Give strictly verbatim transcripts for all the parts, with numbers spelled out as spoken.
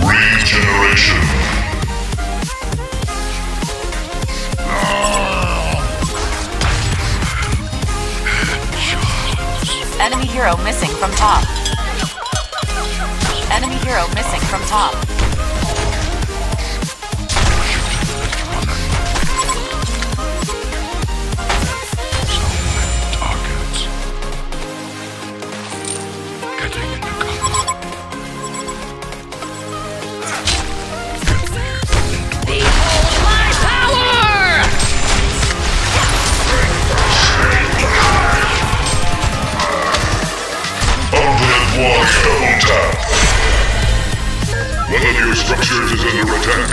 Regeneration. Enemy hero missing from top. Enemy hero missing from top. One of your structures is under attack.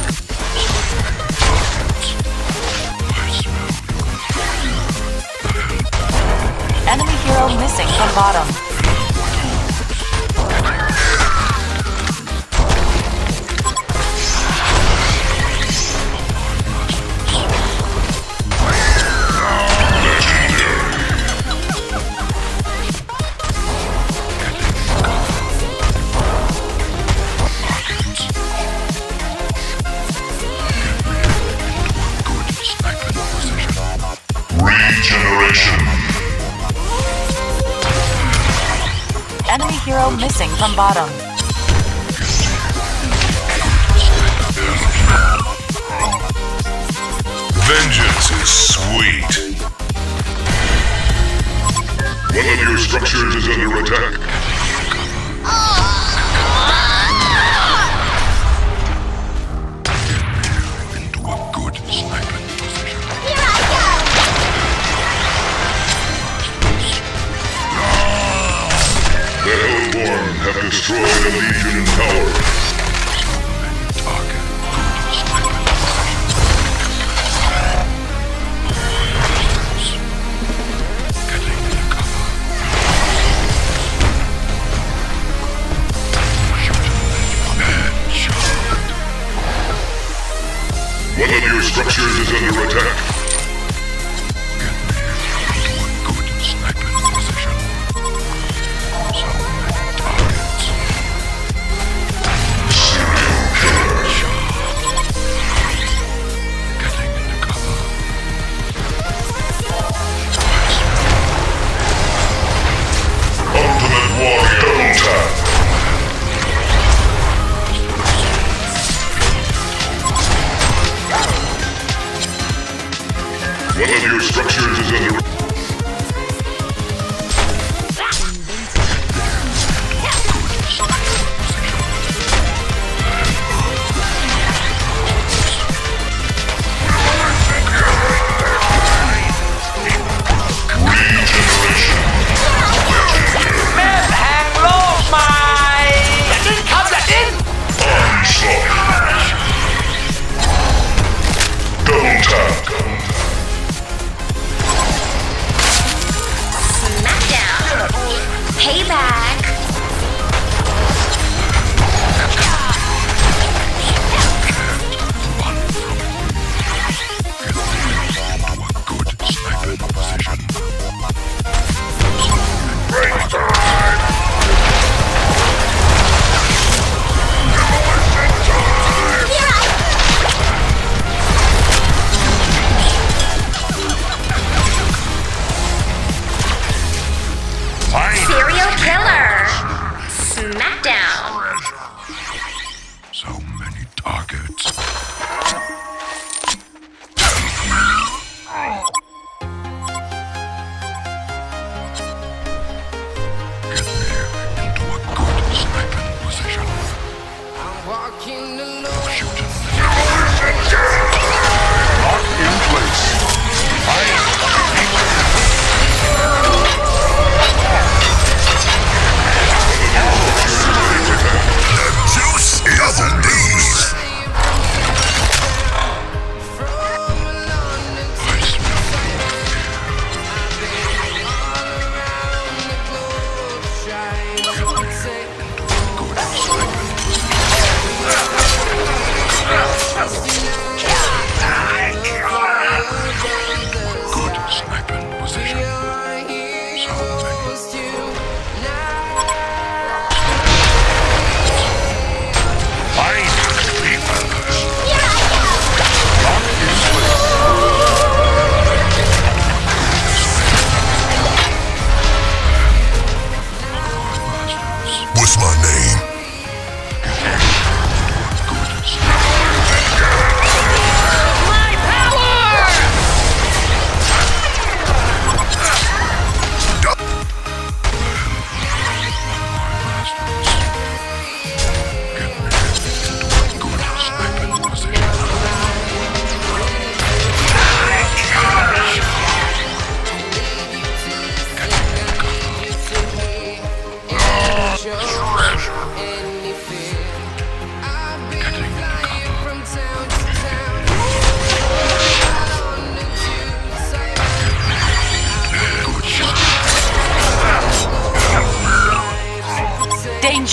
Enemy hero missing from bottom. Regeneration. Enemy hero missing from bottom. Vengeance is sweet. One of your structures is under attack. Into a good sniping position. Here I go! The Hellborn have destroyed a Legion tower. Target. Getting into cover. One of your structures is under attack. Get me into a good sniping position. So many targets. Serial killer. Getting into cover. Ultimate Warrior double tap. One of your structures is under regeneration. Men hang low, my... Jeg didn't come that in! Onslaught. Double tap. Smackdown. Payback. Good sniping position. Here I Serial killer. Smackdown. So many targets. Get me into a good sniping position. Walking alone. Shooting. Lock in place. Fire.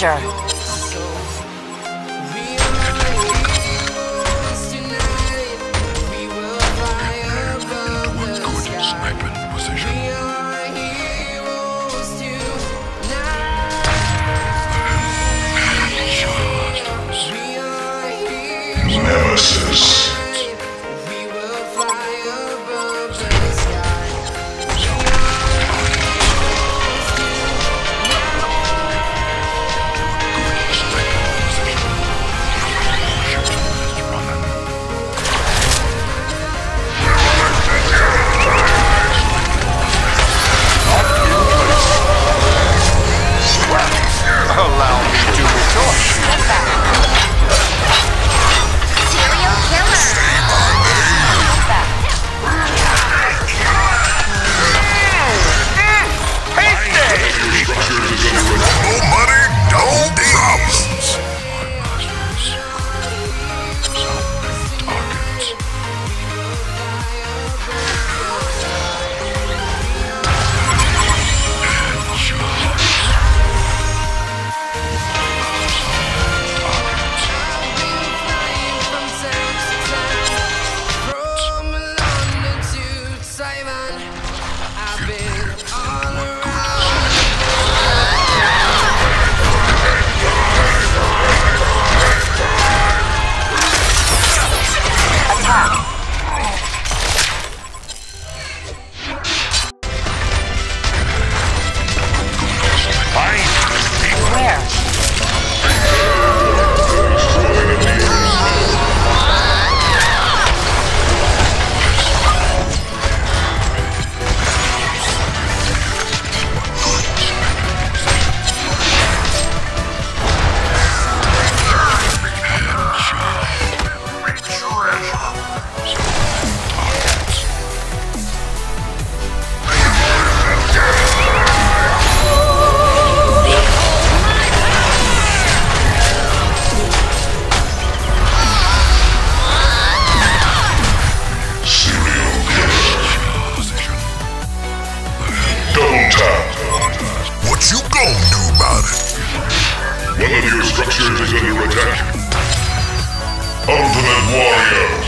structure. Good sniping position. Nemesis. Allow me to rejoice. Serial killer. No money, no problems. One of your structures is under attack. Ultimate Warrior.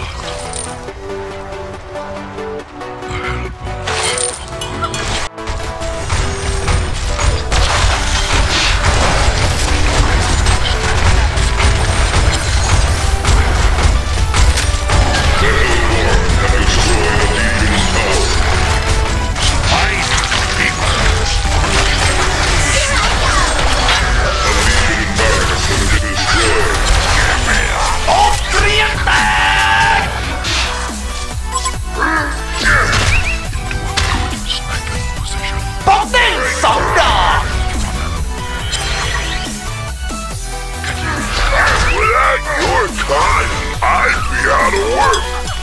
I'd be out of work.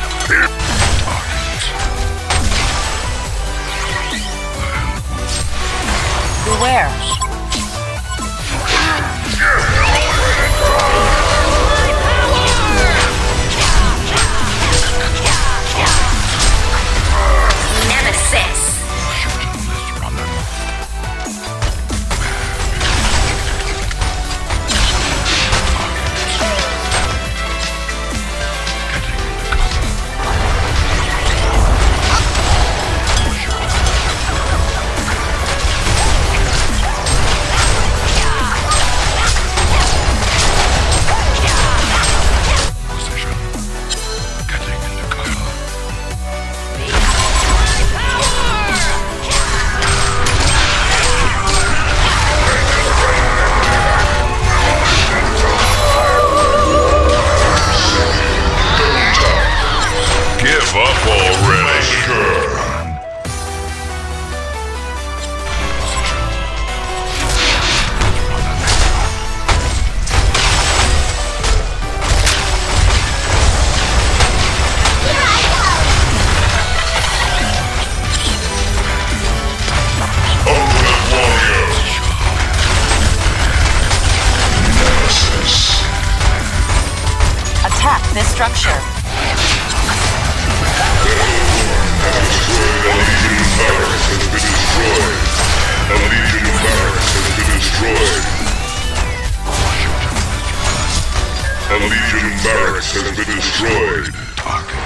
Beware. Nemesis. Give up already. Sure. Ultimate Warrior. Nemesis. Attack this structure. A Legion barracks has been destroyed. A Legion barracks has been destroyed. barracks has been destroyed. Target.